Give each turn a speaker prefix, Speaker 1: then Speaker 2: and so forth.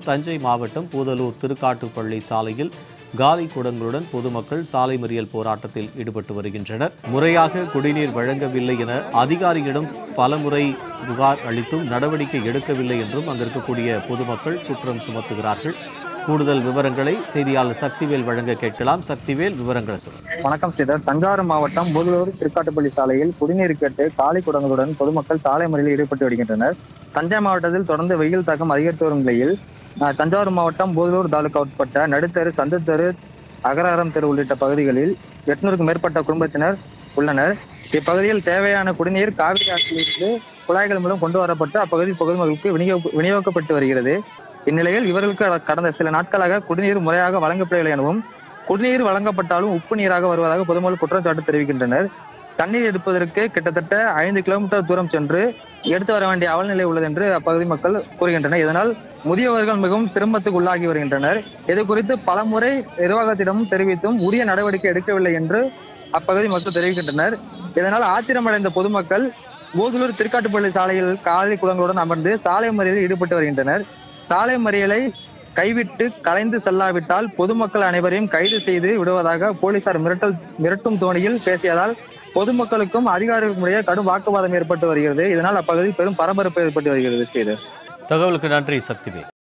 Speaker 1: தஞ்சை மாவட்டம் பூதலூர் திருக்காட்டுப்பள்ளி சாலையில் காலி குடங்களுடன் பொதுமக்கள் சாலை மறியல் போராட்டத்தில் ஈடுபட்டு வருகின்றனர். முறையாக குடிநீர் வழங்கவில்லை என அதிகாரியிடம் பலமுறை புகார் அளித்தும் நடவடிக்கை எடுக்கவில்லை என்றும் அங்கு இருக்கக்கூடிய பொதுமக்கள் குற்றம் சுமத்துகிறார்கள். கூடுதல் விவரங்களை செய்தியாளர் சக்திவேல் வழங்க கேட்கலாம். சக்திவேல், விவரங்களை சொல்லுங்கள்.
Speaker 2: வணக்கம் ஸ்ரீதர். தஞ்சாவூர் மாவட்டம் பூதலூர் திருக்காட்டுப்பள்ளி சாலையில் குடிநீர் கேட்டு காலி குடங்களுடன் பொதுமக்கள் சாலை மறியலில் ஈடுபட்டு வருகின்றனர். தஞ்சை மாவட்டத்தில் தொடர்ந்து வெயில் தாக்கம் அதிகரித்து வரும் நிலையில் தஞ்சாவூர் மாவட்டம் பூதலூர் தாலுகா உட்பட்ட நடுத்தெரு, சந்தத்தெரு, அகராரம் தெரு உள்ளிட்ட பகுதிகளில் 800க்கும் மேற்பட்ட குடும்பத்தினர் உள்ளனர். இப்பகுதியில் தேவையான குடிநீர் காவிரி ஆற்றிலிருந்து குழாய்கள் மூலம் கொண்டு வரப்பட்டு அப்பகுதி பொதுமக்களுக்கு விநியோகிக்கப்பட்டு வருகிறது. இந்நிலையில் இவர்களுக்கு கடந்த சில நாட்களாக குடிநீர் முறையாக வழங்கப்படவில்லை எனவும், குடிநீர் வழங்கப்பட்டாலும் உப்பு நீராக வருவதாக பொதுமக்கள் குற்றச்சாட்டு தெரிவிக்கின்றனர். தண்ணீர் எடுப்பதற்கு கிட்டத்தட்ட 5 கிலோமீட்டர் தூரம் சென்று எடுத்து வர வேண்டிய அவல்நிலை உள்ளது என்று அப்பகுதி மக்கள் கூறுகின்றனர். இதனால் முதியவர்கள் மிகவும் சிரமத்துக்கு உள்ளாகி வருகின்றனர். இது குறித்து பலமுறை நிர்வாகத்திடம் தெரிவித்தும் உரிய நடவடிக்கை எடுக்கவில்லை என்று அப்பகுதி மக்கள் தெரிவிக்கின்றனர். இதனால் ஆத்திரமடைந்த பொதுமக்கள் பூதலூர் திருக்காட்டுப்பள்ளி சாலையில் காலி குடங்களுடன் அமர்ந்து சாலை மறியலில் ஈடுபட்டு வருகின்றனர். சாலை மறியலை கைவிட்டு கலைந்து செல்லாவிட்டால் பொதுமக்கள் அனைவரையும் கைது செய்து விடுவதாக போலீசார் மிரட்டும் தோணியில் பேசியதால் பொதுமக்களுக்கும் அதிகாரிகளுக்கும் இடையே கடும் வாக்குவாதம் ஏற்பட்டு வருகிறது. இதனால் அப்பகுதியில் பெரும் பரபரப்பு ஏற்பட்டு வருகிறது.
Speaker 1: தகவலுக்கு நன்றி சக்திவேல்.